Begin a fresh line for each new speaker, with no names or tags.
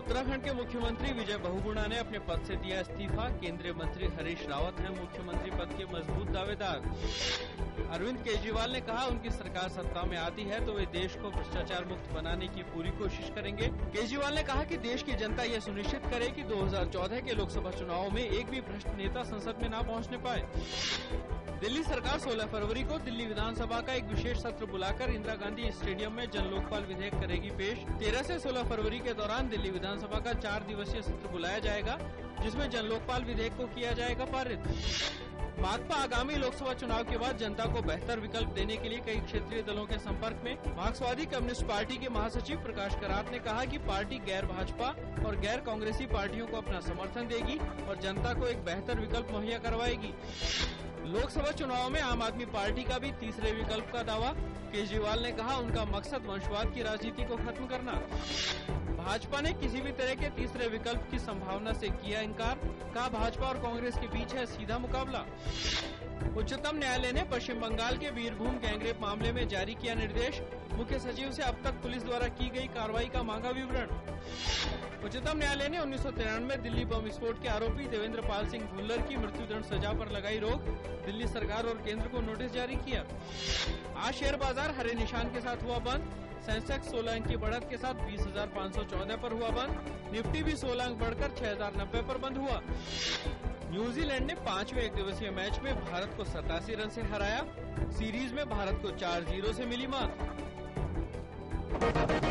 उत्तराखंड के मुख्यमंत्री विजय बहुगुणा ने अपने पद से दिया इस्तीफा। केंद्रीय मंत्री हरीश रावत हैं मुख्यमंत्री पद के मजबूत दावेदार। अरविंद केजरीवाल ने कहा, उनकी सरकार सत्ता में आती है तो वे देश को भ्रष्टाचार मुक्त बनाने की पूरी कोशिश करेंगे। केजरीवाल ने कहा कि देश की जनता यह सुनिश्चित करे कि 2014 के लोकसभा चुनाव में एक भी भ्रष्ट नेता संसद में न पहुंचने पाए। दिल्ली सरकार 16 फरवरी को दिल्ली विधानसभा का एक विशेष सत्र बुलाकर इंदिरा गांधी स्टेडियम में जन लोकपाल विधेयक करेगी पेश। 13 से 16 फरवरी के दौरान दिल्ली विधानसभा का 4 दिवसीय सत्र बुलाया जाएगा, जिसमें जन लोकपाल विधेयक को किया जाएगा पारित। माकपा आगामी लोकसभा चुनाव के बाद जनता को बेहतर विकल्प देने के लिए कई क्षेत्रीय दलों के संपर्क में। मार्क्सवादी कम्युनिस्ट पार्टी के महासचिव प्रकाश करात ने कहा कि पार्टी गैर भाजपा और गैर कांग्रेसी पार्टियों को अपना समर्थन देगी और जनता को एक बेहतर विकल्प मुहैया करवाएगी। लोकसभा चुनाव में आम आदमी पार्टी का भी तीसरे विकल्प का दावा। केजरीवाल ने कहा, उनका मकसद वंशवाद की राजनीति को खत्म करना। भाजपा ने किसी भी तरह के तीसरे विकल्प की संभावना से किया इनकार। कहा, भाजपा और कांग्रेस के बीच है सीधा मुकाबला। उच्चतम न्यायालय ने पश्चिम बंगाल के बीरभूम गैंगरेप मामले में जारी किया निर्देश। मुख्य सचिव से अब तक पुलिस द्वारा की गई कार्रवाई का मांगा विवरण। उच्चतम न्यायालय ने 1993 दिल्ली बम विस्फोट के आरोपी देवेंद्र पाल सिंह भुल्लर की मृत्युदंड सजा पर लगाई रोक। दिल्ली सरकार और केंद्र को नोटिस जारी किया। आज शेयर बाजार हरे निशान के साथ हुआ बंद। सेंसेक्स 16 अंक की बढ़त के साथ 20,514 पर हुआ बंद। निफ्टी भी 16 अंक बढ़कर 6,090 पर बंद हुआ। न्यूजीलैंड ने 5वें एक दिवसीय मैच में भारत को 87 रन से हराया। सीरीज में भारत को 4-0 से मिली मात।